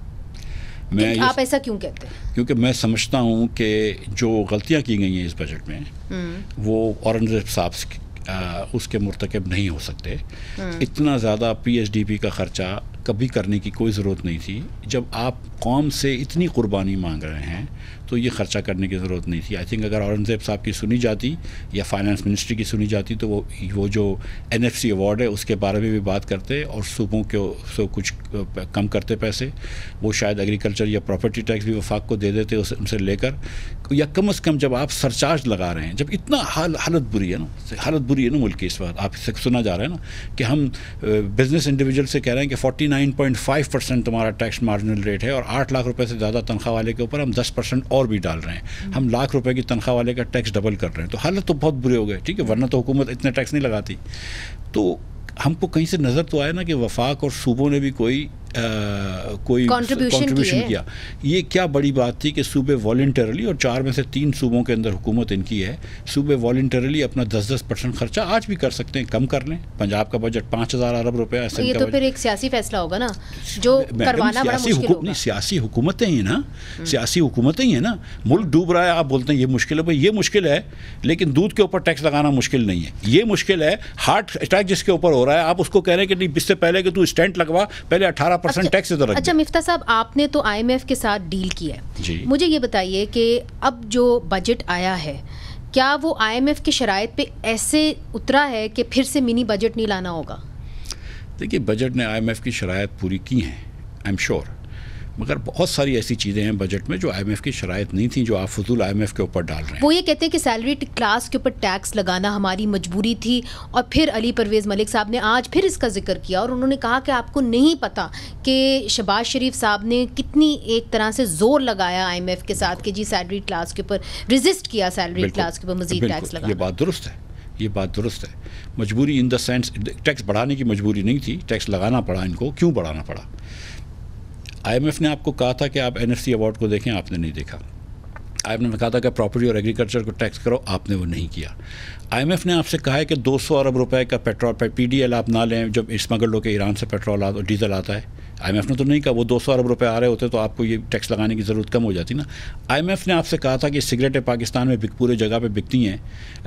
میں آپ ایسا کیوں کہتے ہیں؟ کیونکہ میں سمجھتا ہوں کہ جو غلطیاں کی گئی ہیں اس بجٹ میں وہ اورنگزیب صاحب اس کے مرتکب نہیں ہو سکتے. اتنا زیادہ پی ایچ ڈی پی کا خرچہ کبھی کرنے کی کوئی ضرورت نہیں تھی. جب آپ قوم سے اتنی قربانی مانگ رہے ہیں تو یہ خرچہ کرنے کی ضرورت نہیں تھی. آئی تھنک اگر اورنگزیب صاحب کی سنی جاتی یا فائنانس منسٹری کی سنی جاتی تو وہ وہ جو این ایف سی ایوارڈ ہے اس کے بارے میں بھی بات کرتے اور صوبوں کے سے کچھ کم کرتے پیسے. وہ شاید ایگریکلچر یا پراپرٹی ٹیکس بھی وفاق کو دے دیتے ان سے لے کر, یا کم از کم جب آپ سرچارج لگا رہے ہیں, جب اتنا حال حالت بری ہے نا حالت بری ہے نا ملک کی اس وقت, آپ سے سنا جا رہا ہے نا کہ ہم بزنس انڈیویجول سے کہہ رہے ہیں کہ forty nine point five percent تمہارا ٹیکس مارجنل ریٹ ہے اور آٹھ لاکھ روپے سے زیادہ تنخواہ والے کے اوپر ہم دس پرسینٹ اور بھی ڈال رہے ہیں, ہم لاکھ روپے کی تنخواہ والے کا ٹیکس ڈبل کر رہے ہیں. تو حالت تو بہت برے ہو گئے, ٹھیک ہے, ورنہ تو حکومت اتنے ٹیکس نہیں لگاتی. تو ہم کو کہیں سے نظر تو آیا نا کہ وفاق اور صوبوں نے بھی کوئی آ, کوئی کنٹریبیوشن کیا. یہ کیا بڑی بات تھی کہ صوبے والنٹرلی, اور چار میں سے تین صوبوں کے اندر حکومت ان کی ہے, صوبے والنٹرلی اپنا دس دس پرسینٹ خرچہ آج بھی کر سکتے ہیں, کم کر لیں. پنجاب کا بجٹ پانچ ہزار ارب روپے ہے. یہ تو پھر ایک سیاسی فیصلہ ہوگا نا جو کروانا بڑا مشکل ہوگا. سیاسی حکومتیں ہی نا سیاسی حکومتیں ہی ہیں نا. ملک ڈوب رہا ہے, آپ بولتے ہیں یہ مشکل ہے. بھائی یہ مشکل ہے, لیکن دودھ کے اوپر ٹیکس لگانا مشکل نہیں ہے. یہ مشکل ہے ہارٹ اٹیک جس کے اوپر ہو رہا ہے, آپ اس کو کہہ رہے ہیں کہ نہیں اس سے پہلے کہ تو اسٹینٹ لگوا پہلے اٹھارہ پرسینٹ ٹیکس ادھر. اچھا مفتاح صاحب, آپ نے تو آئی ایم ایف کے ساتھ ڈیل کیا ہے, جی مجھے یہ بتائیے کہ اب جو بجٹ آیا ہے کیا وہ آئی ایم ایف کی شرائط پہ ایسے اترا ہے کہ پھر سے منی بجٹ نہیں لانا ہوگا؟ دیکھیے بجٹ نے آئی ایم ایف کی شرائط پوری کی ہیں, آئی ایم شیور, مگر بہت ساری ایسی چیزیں ہیں بجٹ میں جو آئی ایم ایف کی شرائط نہیں تھیں جو آپ فضول آئی ایم ایف کے اوپر ڈال رہے ہیں. وہ یہ کہتے ہیں کہ سیلری کلاس کے اوپر ٹیکس لگانا ہماری مجبوری تھی, اور پھر علی پرویز ملک صاحب نے آج پھر اس کا ذکر کیا اور انہوں نے کہا کہ آپ کو نہیں پتا کہ شہباز شریف صاحب نے کتنی ایک طرح سے زور لگایا آئی ایم ایف کے ساتھ کہ جی سیلری کلاس کے اوپر ریزسٹ کیا, سیلری کلاس کے اوپر مزید ٹیکس لگانا. یہ بات درست ہے, یہ بات درست ہے. مجبوری ان دا سینس ٹیکس بڑھانے کی مجبوری نہیں تھی, ٹیکس لگانا پڑا ان کو. کیوں بڑھانا پڑا؟ آئی ایم ایف نے آپ کو کہا تھا کہ آپ این ایف سی ایوارڈ کو دیکھیں, آپ نے نہیں دیکھا. آئی ایم ایف نے کہا تھا کہ پراپرٹی اور ایگریکلچر کو ٹیکس کرو, آپ نے وہ نہیں کیا. آئی ایم ایف نے آپ سے کہا ہے کہ دو سو ارب روپے کا پیٹرول پی ڈی ایل آپ نہ لیں جب اسمگل ہو کے ایران سے پیٹرول آتا ڈیزل آتا ہے. آئی ایم ایف نے تو نہیں کہا. وہ دو سو ارب روپے آ رہے ہوتے تو آپ کو یہ ٹیکس لگانے کی ضرورت کم ہو جاتی نا. آئی ایم ایف نے آپ سے کہا تھا کہ سگریٹیں پاکستان میں پورے جگہ پہ بکتی ہیں,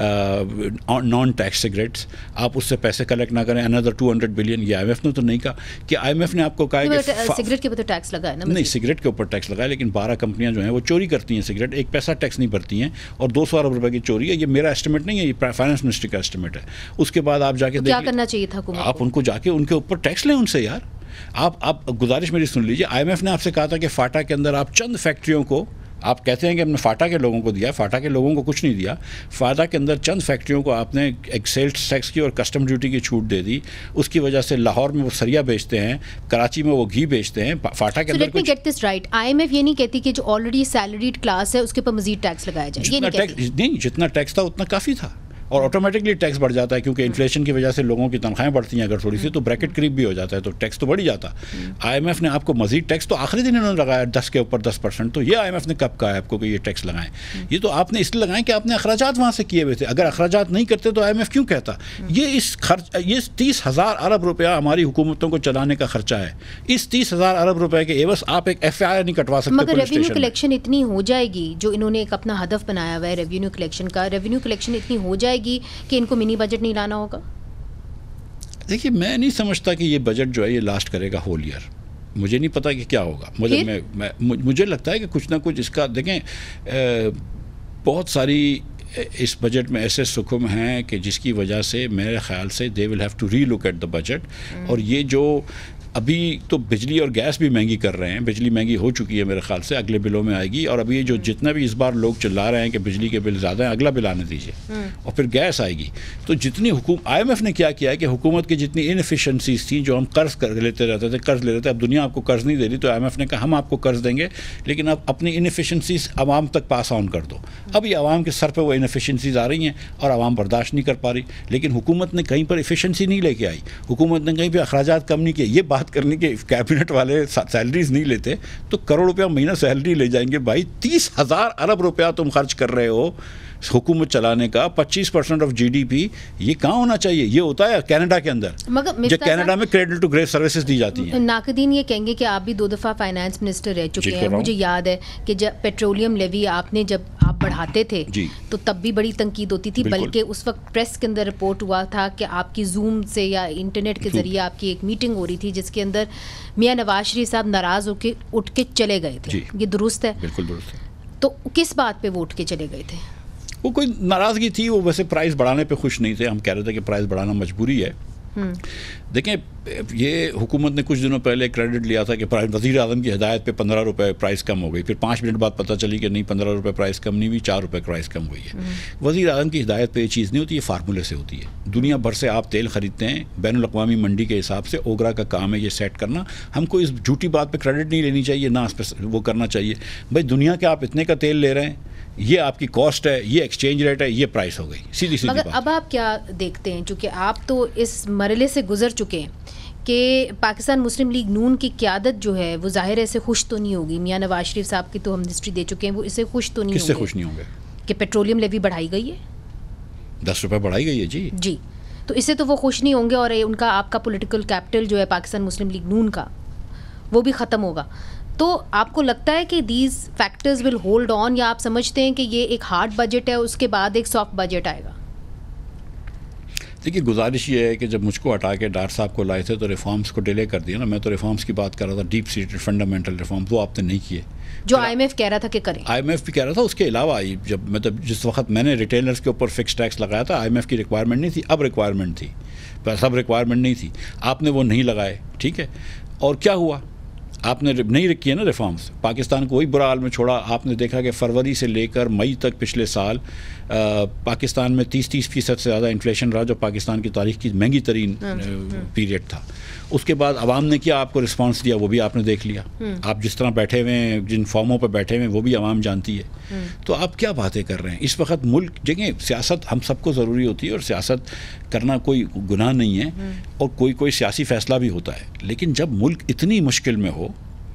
نان ٹیکس سگریٹس, آپ اس سے پیسے کلیکٹ نہ کریں, اندر ٹو ہنڈریڈ بلین. یہ آئی ایم ایف نے تو نہیں کہا. کہ آئی ایم ایف نے آپ کو کہا کہ سگریٹ کے اوپر ٹیکس لگایا نا, نہیں سگریٹ کے اوپر ٹیکس لگایا, لیکن بارہ کمپنیاں جو ہیں وہ چوری کرتی ہیں سگریٹ, ایک پیسہ ٹیکس نہیں بھرتی ہیں, اور دو سو ارب روپے کی چوری ہے. یہ میرا اسٹیمیٹ نہیں ہے, یہ فائنانس منسٹری کا اسٹیمیٹ ہے. اس کے بعد آپ جا کے کیا کرنا چاہیے تھا حکومت, آپ ان کو جا کے ان کے اوپر ٹیکس لیں ان سے یار. آپ آپ گزارش میری سن لیجیے. آئی ایم ایف نے آپ سے کہا تھا کہ فاٹا کے اندر آپ چند فیکٹریوں کو, آپ کہتے ہیں کہ ہم نے فاٹا کے لوگوں کو دیا, فاٹا کے لوگوں کو کچھ نہیں دیا. فاٹا کے اندر چند فیکٹریوں کو آپ نے ایک سیلس ٹیکس کی اور کسٹم ڈیوٹی کی چھوٹ دے دی. اس کی وجہ سے لاہور میں وہ سریا بیچتے ہیں, کراچی میں وہ گھی بیچتے ہیں. فاٹا کے اندر let me get this right, I M F یہ نہیں کہتی کہ جو آلریڈی سیلریڈ کلاس ہے اس کے اوپر مزید ٹیکس لگایا جائے, یہ نہیں کہتی. نہیں, جتنا ٹیکس تھا اتنا کافی تھا, اور آٹومیٹکلی ٹیکس بڑھ جاتا ہے کیونکہ انفلیشن کی وجہ سے لوگوں کی تنخواہیں بڑھتی ہیں اگر تھوڑی سی, تو بریکٹ قریب بھی ہو جاتا ہے تو ٹیکس تو بڑھ ہی جاتا. آئی ایم ایف نے آپ کو مزید ٹیکس تو آخری دن انہوں نے لگایا دس کے اوپر دس پرسینٹ. تو یہ آئی ایم ایف نے کب کہا ہے آپ کو کہ یہ ٹیکس لگائیں؟ یہ تو آپ نے اس لیے لگائیں کہ آپ نے اخراجات وہاں سے کیے ہوئے تھے. اگر اخراجات نہیں کرتے تو آئی ایم ایف کیوں کہتا؟ یہ اس خرچ یہ تیس ہزار ارب روپیہ ہماری حکومتوں کو چلانے کا خرچہ ہے. اس تیس ہزار ارب روپے کے ایوز آپ ایک ایف آئی آر نہیں کٹوا سکتے. مگر ریونیو کلیکشن اتنی ہو جائے گی, جو انہوں نے ایک اپنا ہدف بنایا ہوا ہے ریونیو کلیکشن کا, ریونیو کلیکشن اتنی ہو جائے گی کہ ان کو منی بجٹ نہیں لانا ہوگا. دیکھیے میں نہیں سمجھتا کہ یہ بجٹ جو ہے یہ لاسٹ کرے گا ہول ایئر. مجھے نہیں پتا کہ کیا ہوگا. مجھے میں مجھے لگتا ہے کہ کچھ نہ کچھ اس کا دیکھیں, بہت ساری اس بجٹ میں ایسے سکم ہیں کہ جس کی وجہ سے میرے خیال سے they will have to relook at the budget. اور یہ جو ابھی تو بجلی اور گیس بھی مہنگی کر رہے ہیں, بجلی مہنگی ہو چکی ہے میرے خیال سے, اگلے بلوں میں آئے گی. اور ابھی یہ جو جتنا بھی اس بار لوگ چلا رہے ہیں کہ بجلی کے بل زیادہ ہیں, اگلا بل آنے دیجیے, اور پھر گیس آئے گی. تو جتنی حکومت آئی ایم ایف نے کیا کیا ہے کہ حکومت کی جتنی انفیشنسیز تھیں, جو ہم قرض کر لیتے رہتے تھے, قرض لے رہے تھے, اب دنیا آپ کو قرض نہیں دے رہی, تو آئی ایم ایف نے کہا ہم آپ کو قرض دیں گے لیکن اب اپنی انفیشنسیز عوام تک پاس آن کر دو. اب یہ عوام کے سر پہ وہ انفیشنسیز آ رہی ہیں اور عوام برداشت نہیں کر پا رہی. لیکن حکومت نے کہیں پر ایفیشنسی نہیں لے کے آئی, حکومت نے کہیں پہ اخراجات کم نہیں کیے. یہ بات کرنے کے کیبنٹ والے سیلریز نہیں لیتے تو کروڑ روپیہ مہینہ سیلری لے جائیں گے. بھائی تیس ہزار ارب روپیہ تم خرچ کر رہے ہو हुकूमत चलाने का पच्चीस परसेंट ऑफ जीडीपी, ये कहाँ होना चाहिए? ये होता है कनाडा के अंदर, जो कनाडा में क्रेडिट टू ग्रेस सर्विसेज दी जाती हैं। नाकदीन ये कहेंगे कि आप भी दो दफ़ा फाइनेंस मिनिस्टर रह चुके हैं। मुझे याद है कि जब पेट्रोलियम लेवी आपने जब आप बढ़ाते थे तो तब भी बड़ी तनकीद होती थी, बल्कि उस वक्त प्रेस के अंदर रिपोर्ट हुआ था कि आपकी जूम से या इंटरनेट के ज़रिए आपकी एक मीटिंग हो रही थी जिसके अंदर मियाँ नवाज शरीफ साहब नाराज़ होकर उठ के चले गए थे। ये दुरुस्त है? बिल्कुल दुरुस्त है। तो किस बात पे वो उठ के चले गए थे? वो कोई नाराज़गी थी, वो वैसे प्राइस बढ़ाने पे खुश नहीं थे। हम कह रहे थे कि प्राइस बढ़ाना मजबूरी है। देखें, ये हुकूमत ने कुछ दिनों पहले क्रेडिट लिया था कि वज़ीर आज़म की हिदायत पे पंद्रह रुपये प्राइस कम हो गई, फिर पाँच मिनट बाद पता चली कि नहीं, पंद्रह रुपये प्राइस कम नहीं हुई, चार रुपये प्राइस कम हुई है। वज़ीर आज़म की हिदायत पे ये चीज़ नहीं होती, ये फार्मूले से होती है। दुनिया भर से आप तेल ख़रीदते हैं, बैनुल अक़वामी मंडी के हिसाब से ओगरा का काम है ये सेट करना। हमको इस झूठी बात पर क्रेडिट नहीं लेनी चाहिए, ना इस पर वो करना चाहिए। भाई दुनिया के आप इतने का तेल ले रहे हैं, ये आपकी कॉस्ट है, ये एक्सचेंज रेट है, ये प्राइस हो गई, सीधी सीधी मगर बात। अब आप क्या देखते हैं, चूँकि आप तो इस मरले से गुजर चुके हैं कि पाकिस्तान मुस्लिम लीग नून की क़यादत जो है वो ज़ाहिर है इससे खुश तो नहीं होगी। मियाँ नवाज शरीफ साहब की तो हम हिस्ट्री दे चुके हैं, वो इससे खुश तो नहीं होंगे। किससे खुश नहीं होंगे? कि पेट्रोलियम लेवी बढ़ाई गई है, दस रुपये बढ़ाई गई है जी जी तो इससे तो वो खुश नहीं होंगे, और उनका आपका पॉलिटिकल कैपिटल जो है पाकिस्तान मुस्लिम लीग नून का, वो भी ख़त्म होगा। तो आपको लगता है कि these factors will hold on, या आप समझते हैं कि ये एक हार्ड बजट है, उसके बाद एक सॉफ्ट बजट आएगा? देखिए, गुजारिश ये है कि जब मुझको हटा के डॉक्टर साहब को लाए थे तो रिफॉर्म्स को डिले कर दिया ना। मैं तो रिफॉर्म्स की बात कर रहा था, डीप सीटेड फंडामेंटल रिफॉर्म्स, वो आपने नहीं किए जो आईएमएफ कह रहा था कि करें। आईएमएफ भी कह रहा था। उसके अलावा जब मतलब जिस वक्त मैंने रिटेलर्स के ऊपर फिक्स टैक्स लगाया था, आईएमएफ की रिक्वायरमेंट नहीं थी, अब रिक्वायरमेंट थी, सब रिक्वायरमेंट नहीं थी, आपने वो नहीं लगाए, ठीक है। और क्या हुआ? आपने नहीं किए ना रिफॉर्म्स, पाकिस्तान को वही बुरा हाल में छोड़ा। आपने देखा कि फरवरी से लेकर मई तक पिछले साल आ, पाकिस्तान में तीस तीस फीसद से ज़्यादा इन्फ्लेशन रहा, जो पाकिस्तान की तारीख की महंगी तरीन पीरियड था। उसके बाद अवाम ने क्या आपको रिस्पांस दिया, वो भी आपने देख लिया। आप जिस तरह बैठे हुए हैं, जिन फॉर्मों पर बैठे हुए हैं, वो भी अवाम जानती है। तो आप क्या बातें कर रहे हैं इस वक्त? मुल्क जगह सियासत हम सबको ज़रूरी होती है, और सियासत करना कोई गुनाह नहीं है, और कोई कोई सियासी फ़ैसला भी होता है। लेकिन जब मुल्क इतनी मुश्किल में हो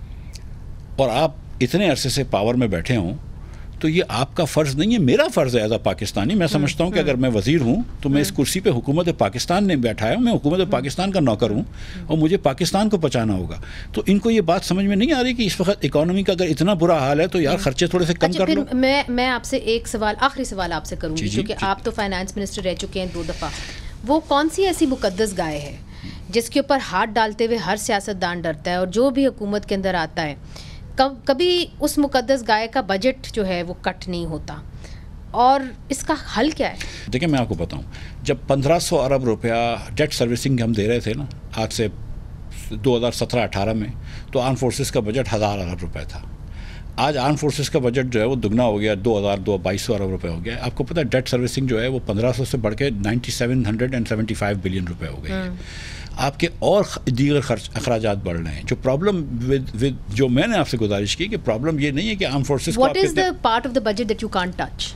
और आप इतने अरसे से पावर में बैठे हों, तो ये आपका फ़र्ज़ नहीं है, मेरा फ़र्ज़ है एज अ पाकिस्तानी। मैं समझता हूँ कि अगर मैं वज़ीर हूँ तो मैं इस कुर्सी पे हुकूमत पाकिस्तान ने बैठाया हूँ, मैं हुकूमत पाकिस्तान का नौकर हूँ, और मुझे पाकिस्तान को बचाना होगा। तो इनको ये बात समझ में नहीं आ रही कि इस वक्त इकॉनमी का अगर इतना बुरा हाल है तो यार खर्चे थोड़े से कम अच्छा, कर लो। मैं मैं आपसे एक सवाल, आखिरी सवाल आपसे करूँगी, क्योंकि आप तो फाइनेंस मिनिस्टर रह चुके हैं दो दफ़ा। वो कौन सी ऐसी मुकद्दस गाय है जिसके ऊपर हाथ डालते हुए हर सियासतदान डरता है, और जो भी हुकूमत के अंदर आता है कब कभी उस मुकद्दस गाय का बजट जो है वो कट नहीं होता, और इसका हल क्या है? देखिए, मैं आपको बताऊं, जब पंद्रह सौ अरब रुपया डेट सर्विसिंग हम दे रहे थे ना, आज से दो हज़ार सत्रह अठारह में, तो आर्म फोर्सेस का बजट हज़ार अरब रुपए था। आज आर्म फोर्सेस का बजट जो है वो दुगना हो गया, दो हज़ार दो बाईस सौ अरब रुपए हो गया। आपको पता है डेट सर्विसिंग जो है वो पंद्रह सौ से बढ़ के ninety seven hundred and seventy five billion रुपए हो गई है। आपके और दीगर खर्च अखराजात बढ़ रहे हैं। जो प्रॉब्लम विद विद जो मैंने आपसे गुजारिश की कि प्रॉब्लम ये नहीं है कि arm forces, what is the part of the budget that you can't touch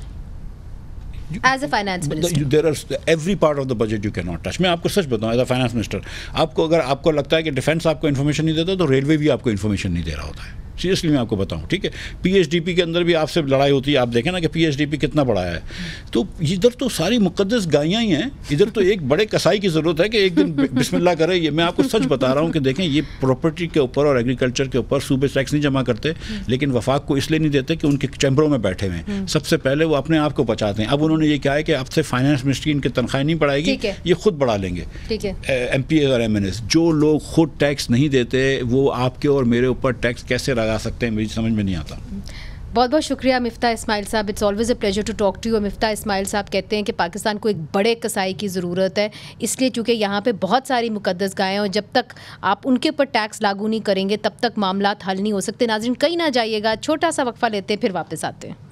as a finance minister? There are every part of the budget you can not touch. मैं आपको सच बताऊं, एज अ फाइनेंस मिनिस्टर, आपको अगर आपको लगता है कि defence आपको इन्फॉर्मेशन नहीं देता, तो रेलवे भी आपको इन्फॉर्मेशन नहीं दे रहा होता है। सीरियसली मैं आपको बताऊं, ठीक है। पीएचडीपी के अंदर भी आपसे लड़ाई होती है, आप देखें ना कि पीएचडीपी कितना बड़ा है। तो इधर तो सारी मुकद्दस गायें ही हैं, इधर तो एक बड़े कसाई की ज़रूरत है कि एक दिन बिस्मिल्लाह करे। ये मैं आपको सच बता रहा हूँ कि देखें, ये प्रॉपर्टी के ऊपर और एग्रीकल्चर के ऊपर सूबे टैक्स नहीं जमा करते, लेकिन वफाक को इसलिए नहीं देते कि उनके चैम्बरों में बैठे हुए हैं। सबसे पहले वो अपने आप को बचाते हैं। अब उन्होंने ये कहा है कि अब से फाइनेंस मिनिस्ट्री इनकी तनख्वाह नहीं बढ़ाएगी, ये खुद बढ़ा लेंगे, एम पी ए और एम एन एस। जो लोग खुद टैक्स नहीं देते, वो आपके और मेरे ऊपर टैक्स कैसे लगा सकते हैं, मेरी समझ में नहीं आता। बहुत बहुत शुक्रिया मिफ्ता इस्माइल साहब, it's always a pleasure to talk to you. Miftah Ismail साहब कहते हैं कि पाकिस्तान को एक बड़े कसाई की ज़रूरत है, इसलिए चूँकि यहाँ पे बहुत सारी मुकद्दस गायें हैं, और जब तक आप उनके ऊपर टैक्स लागू नहीं करेंगे तब तक मामलात हल नहीं हो सकते। नाज़रीन, कहीं ना जाइएगा, छोटा सा वक्फा लेते हैं, फिर वापस आते हैं।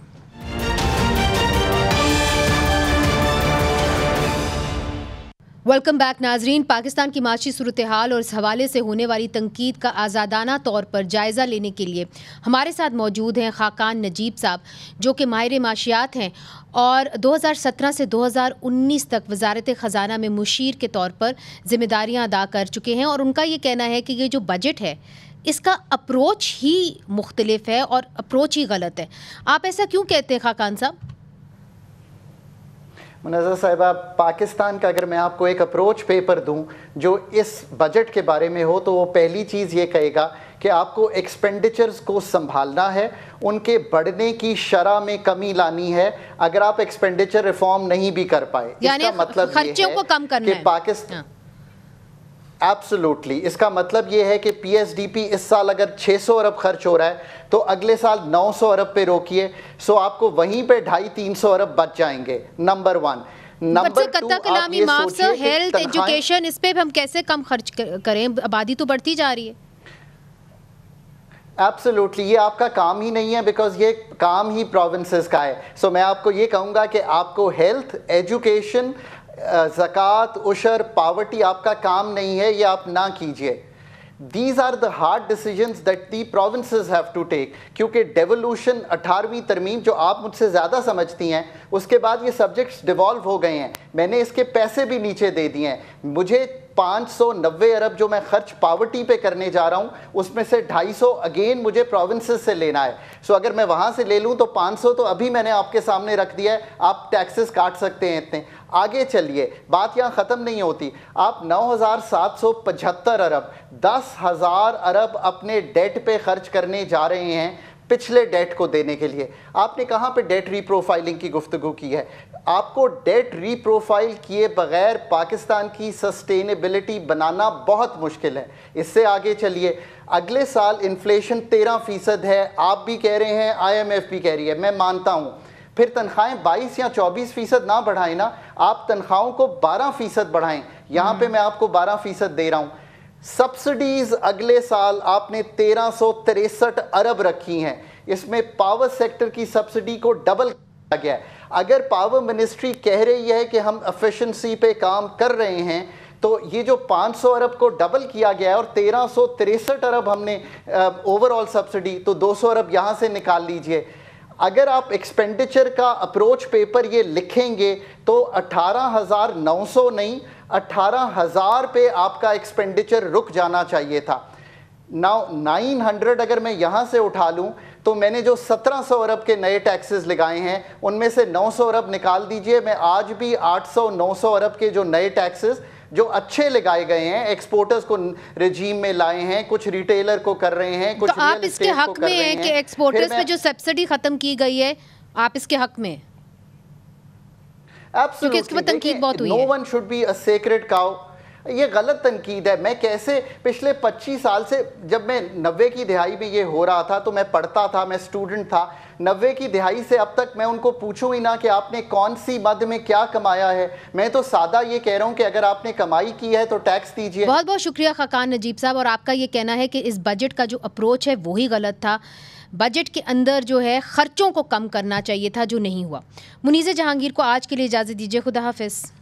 वेलकम बैक नाजरीन। पाकिस्तान की माशी सूरत हाल और इस हवाले से होने वाली तनकीद का आज़ादाना तौर पर जायज़ा लेने के लिए हमारे साथ मौजूद हैं खाकान नजीब साहब, जो कि माहिर माशियात हैं और दो हज़ार सत्रह से दो हज़ार उन्नीस तक वजारत ख़जाना में मुशीर के तौर पर ज़िम्मेदारियाँ अदा कर चुके हैं। और उनका ये कहना है कि ये जो बजट है इसका अप्रोच ही मुख्तलिफ है और अप्रोच ही गलत है। आप ऐसा क्यों कहते हैं खाकान साहब? منظر صاحبہ، پاکستان کا اگر میں آپ کو ایک اپروچ پیپر دوں جو اس بجٹ کے بارے میں ہو، تو وہ پہلی چیز یہ کہے گا کہ آپ کو ایکسپینڈیچرز کو سنبھالنا ہے، ان کے بڑھنے کی شرح میں کمی لانی ہے اگر آپ ایکسپینڈیچر ریفارم نہیں بھی کر پائے۔ یعنی اس کا مطلب خرچوں کو کم کرنا کہ ہے پاکستان ایبسولوٹلی، اس کا مطلب یہ ہے کہ پی ایس ڈی پی اس سال اگر چھ سو ارب خرچ ہو رہا ہے تو اگلے سال نو سو ارب پہ روکیے، سو آپ کو وہیں پہ ڈھائی تین سو ارب بچ جائیں گے، نمبر ون۔ نمبر ٹو، آپ یہ سوچیں کہ ہیلتھ، ایجوکیشن، اس پہ ہم کیسے کم خرچ کریں؟ آبادی تو بڑھتی جا رہی ہے۔ ایبسولوٹلی، یہ آپ کا کام ہی نہیں ہے، بیکاز یہ کام ہی پروونسز کا ہے۔ سو میں آپ کو یہ کہوں گا کہ آپ کو ہیلتھ، ایجوکیشن، زکوٰۃ، عشر، پاورٹی آپ کا کام نہیں ہے، یہ آپ نہ کیجئے۔ These are the hard decisions that the provinces have to take, کیونکہ ڈیولوشن، اٹھارہویں ترمیم جو آپ مجھ سے زیادہ سمجھتی ہیں، اس کے بعد یہ سبجیکٹس ڈیوالو ہو گئے ہیں، میں نے اس کے پیسے بھی نیچے دے دیے ہیں۔ مجھے پانچ سو نوے ارب جو میں خرچ پاورٹی پہ کرنے جا رہا ہوں، اس میں سے ڈھائی سو اگین مجھے پروونسز سے لینا ہے۔ سو اگر میں وہاں سے لے لوں تو پانچ سو تو ابھی میں نے آپ کے سامنے رکھ دیا ہے، آپ ٹیکسز کاٹ سکتے ہیں اتنے۔ آگے چلیے، بات یہاں ختم نہیں ہوتی۔ آپ نو ہزار سات سو پچہتر ارب، دس ہزار ارب اپنے ڈیٹ پہ خرچ کرنے جا رہے ہیں، پچھلے ڈیٹ کو دینے کے لیے۔ آپ نے کہاں پہ ڈیٹ ری پروفائلنگ کی گفتگو کی ہے؟ آپ کو ڈیٹ ری پروفائل کیے بغیر پاکستان کی سسٹینیبلٹی بنانا بہت مشکل ہے۔ اس سے آگے چلیے، اگلے سال انفلیشن تیرہ فیصد ہے، آپ بھی کہہ رہے ہیں، آئی ایم ایف بھی کہہ رہی ہے، میں مانتا ہوں۔ پھر تنخواہیں بائیس یا چوبیس فیصد نہ بڑھائیں نا، آپ تنخواہوں کو بارہ فیصد بڑھائیں۔ یہاں پہ میں آپ کو بارہ فیصد دے رہا ہوں۔ سبسڈیز اگلے سال آپ نے تیرہ سو تریسٹھ ارب رکھی ہیں، اس میں پاور سیکٹر کی سبسڈی کو ڈبل کیا گیا ہے۔ اگر پاور منسٹری کہہ رہی ہے کہ ہم ایفیشنسی پہ کام کر رہے ہیں، تو یہ جو پانچ سو ارب کو ڈبل کیا گیا ہے اور تیرہ سو تریسٹھ ارب ہم نے اوور آل سبسڈی، تو دو سو ارب یہاں سے نکال لیجئے۔ اگر آپ ایکسپینڈیچر کا اپروچ پیپر یہ لکھیں گے تو اٹھارہ ہزار نو سو نہیں، اٹھارہ ہزار پہ آپ کا ایکسپینڈیچر رک جانا چاہیے تھا۔ ناؤ نائن ہنڈریڈ اگر میں یہاں سے اٹھا لوں تو میں نے جو سترہ سو ارب کے نئے ٹیکسز لگائے ہیں ان میں سے نو سو ارب نکال دیجئے۔ میں آج بھی آٹھ سو نو سو ارب کے جو نئے ٹیکسز جو اچھے لگائے گئے ہیں، ایکسپورٹرز کو رجیم میں لائے ہیں، کچھ ریٹیلر کو کر رہے ہیں، کچھ تو آپ اس کے حق میں ہیں کہ ایکسپورٹرز پہ جو سبسڈی ختم کی گئی ہے، آپ اس کے حق میں؟ کیونکہ اس کے بعد تنقید بہت ہوئی ہے۔ No one should be a sacred cow۔ یہ غلط تنقید ہے۔ میں کیسے پچھلے پچیس سال سے، جب میں نوے کی دہائی میں یہ ہو رہا تھا تو میں پڑھتا تھا، میں اسٹوڈنٹ تھا، نوے کی دہائی سے اب تک میں ان کو پوچھوں ہی نہ کہ آپ نے کون سی مد میں کیا کمایا ہے۔ میں تو سادہ یہ کہہ رہا ہوں کہ اگر آپ نے کمائی کی ہے تو ٹیکس دیجیے۔ بہت بہت شکریہ خاقان نجیب صاحب، اور آپ کا یہ کہنا ہے کہ اس بجٹ کا جو اپروچ ہے وہی غلط تھا، بجٹ کے اندر جو ہے خرچوں کو کم کرنا چاہیے تھا، جو نہیں ہوا۔ منیزہ جہانگیر کو آج کے لیے اجازت دیجیے، خدا حافظ۔